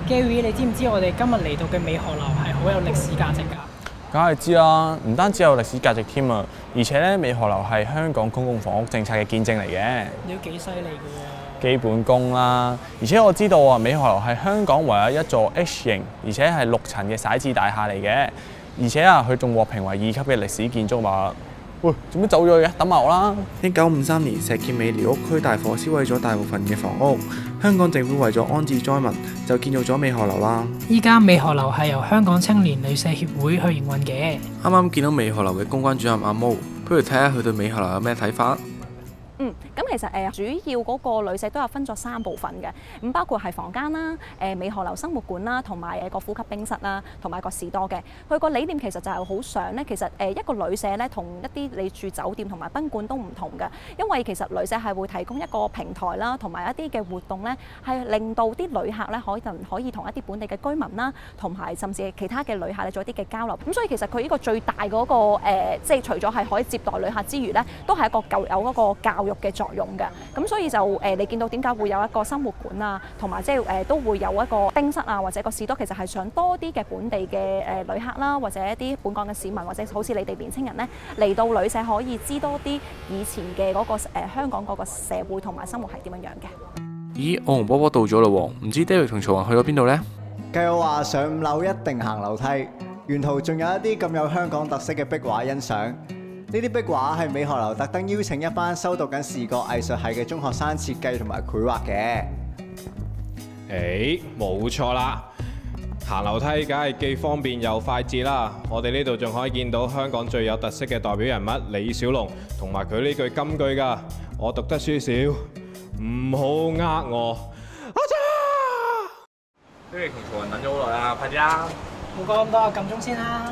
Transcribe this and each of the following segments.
Gary，你知唔知我哋今日嚟到嘅美荷樓係好有歷史價值㗎？ 梗係知啦，唔單止有歷史價值添啊，而且咧美荷樓係香港公共房屋政策嘅見證嚟嘅。 你都幾犀利㗎喎！ 基本功啦，而且我知道啊，美荷樓係香港唯一一座 H 型，而且係6層嘅徙置大廈嚟嘅，而且啊，佢仲獲評為2級嘅歷史建築物。喂，做咩走咗嘅？等埋我啦 ！1953年，石硤尾寮屋區大火燒毀咗大部分嘅房屋，香港政府為咗安置災民，就建造咗美荷樓啦。 依家美荷樓係由香港青年旅社協會去營運嘅。 啱啱見到美荷樓嘅公關主任阿毛，不如睇下佢對美荷樓有咩睇法。 咁其實主要嗰個旅社都有分咗3部分嘅，咁包括係房間啦、美荷樓生活館啦，同埋個呼吸冰室啦，同埋個士多嘅。佢個理念其實就係好想咧，其實一個旅社咧，同一啲你住酒店同埋賓館都唔同嘅，因為其實旅社係會提供一個平台啦，同埋一啲嘅活動咧，係令到啲旅客咧可以同一啲本地嘅居民啦，同埋甚至係其他嘅旅客咧做一啲嘅交流。咁所以其實佢呢個最大嗰個即係除咗係可以接待旅客之餘咧，都係一個有嗰個教育嘅作用嘅。咁所以就你見到點解會有一個生活館啊，同埋即係都會有一個冰室啊，或者個士多，其實係想多啲嘅本地嘅旅客啦，或者一啲本港嘅市民，或者好似你哋年青人咧嚟到旅社可以知多啲以前嘅嗰個香港嗰個社會同埋生活係點樣樣嘅。 咦，我同波波到咗啦喎，唔知 David 同曹雲去咗邊度呢？ 計我話上5樓一定行樓梯，沿途仲有一啲咁有香港特色嘅壁畫欣賞。呢啲壁畫係美荷樓特登邀請一班修讀緊視覺藝術系嘅中學生設計同埋繪畫嘅。 冇錯啦！行樓梯梗係既方便又快捷啦。我哋呢度仲可以見到香港最有特色嘅代表人物李小龍，同埋佢呢句金句㗎。我讀得書少，唔好呃我。 David 同曹雲等咗好耐啦，快啲啦！ 冇講咁多，撳鐘先啦。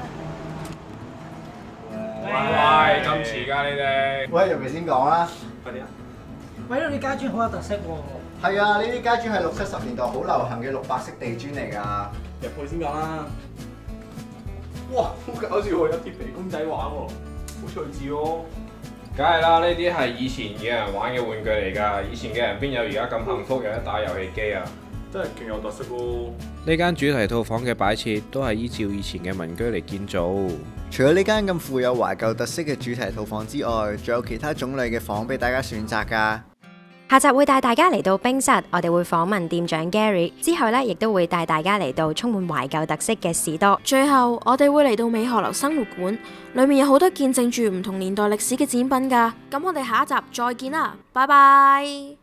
喂，咁遲㗎你哋？ 喂，入嚟先講啦。 快啲啊！ 喂，呢啲家磚好有特色喎。 係啊，呢啲家磚係60、70年代好流行嘅綠白色地磚嚟㗎。 入去先講啦。哇，好搞笑喎！有貼皮公仔玩喎，好趣致喎。 梗係啦，呢啲係以前嘅人玩嘅玩具嚟㗎。以前嘅人邊有而家咁幸福有得打遊戲機啊？ 真係勁有特色喎！ 呢間主題套房嘅擺設都係依照以前嘅民居嚟建造。 除咗呢間咁富有懷舊特色嘅主題套房之外，仲有其他種類嘅房俾大家選擇㗎。 下集會帶大家嚟到冰室，我哋會訪問店長 Gary， 之後呢亦都會帶大家嚟到充滿懷舊特色嘅士多。 最後我哋會嚟到美荷樓生活館，裏面有好多見證住唔同年代歷史嘅展品㗎。咁我哋下一集再見啦，拜拜。